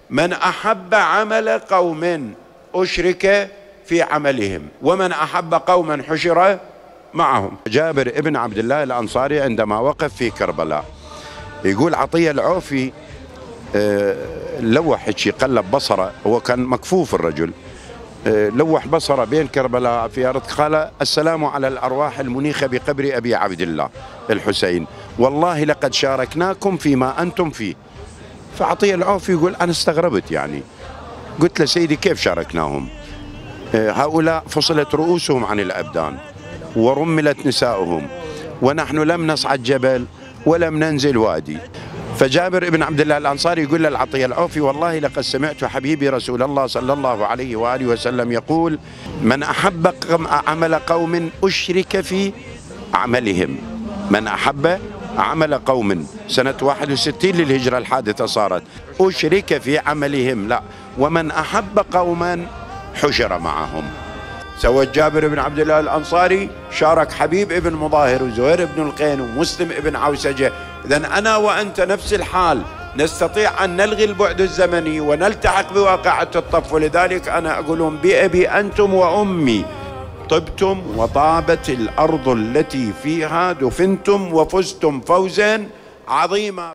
من أحب عمل قوم أشرك في عملهم، ومن أحب قوما حشر معهم. جابر ابن عبد الله الأنصاري عندما وقف في كربلاء يقول عطية العوفي لوح هيك قلب بصره، هو كان مكفوف الرجل، لوح بصره بين كربلاء في أرض، قال السلام على الأرواح المنيخة بقبر أبي عبد الله الحسين، والله لقد شاركناكم فيما أنتم فيه. فعطية العوفي يقول أنا استغربت، يعني قلت له سيدي كيف شاركناهم؟ هؤلاء فصلت رؤوسهم عن الأبدان ورملت نساؤهم، ونحن لم نصعد جبل ولم ننزل وادي. فجابر بن عبد الله الأنصاري يقول للعطية العوفي والله لقد سمعت حبيبي رسول الله صلى الله عليه وآله وسلم يقول من أحب عمل قوم أشرك في عملهم. من أحب عمل قوم سنة 61 للهجرة الحادثة صارت، أشرك في عملهم لا، ومن أحب قوما حشر معهم. سوى جابر بن عبد الله الأنصاري شارك حبيب بن مظاهر وزهير بن القين ومسلم بن عوسجة. إذن أنا وأنت نفس الحال، نستطيع أن نلغي البعد الزمني ونلتحق بواقعة الطف. ولذلك أنا أقولهم بأبي أنتم وأمي طبتم وطابت الأرض التي فيها دفنتم وفزتم فوزا عظيما.